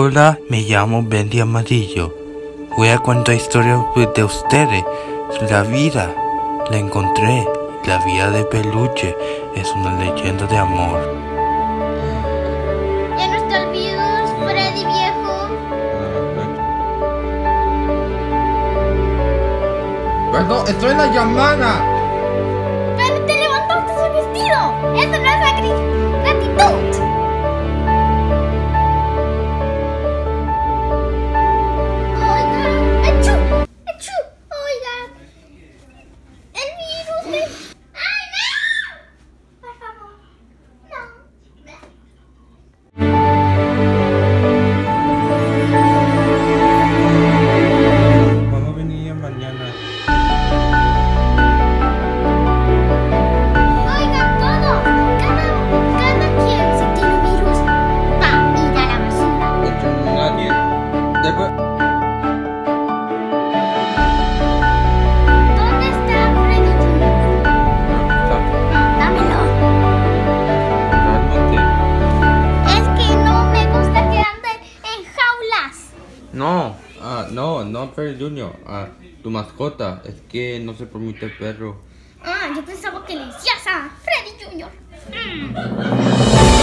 Hola, me llamo Bendy Amarillo. Voy a contar historias de ustedes. La vida la encontré. La vida de peluche es una leyenda de amor. Ya no te olvides, Freddy viejo. Perdón, estoy en la llamada. Pero te levantaste el vestido. Eso no es gratitud. Oiga, achú. Oiga, el virus de... ¡Ay, no! Por favor, no. Vamos a venir mañana. Oigan todos, cada quien si tiene virus va a ir a la basura. Nadie. Después. ¿Dónde está Freddy Jr.? Dámelo. Cálmate. Es que no me gusta que ande en jaulas. No, no, Freddy Jr. Tu mascota. Es que no se permite el perro. Yo pensaba que le decías a Freddy Jr.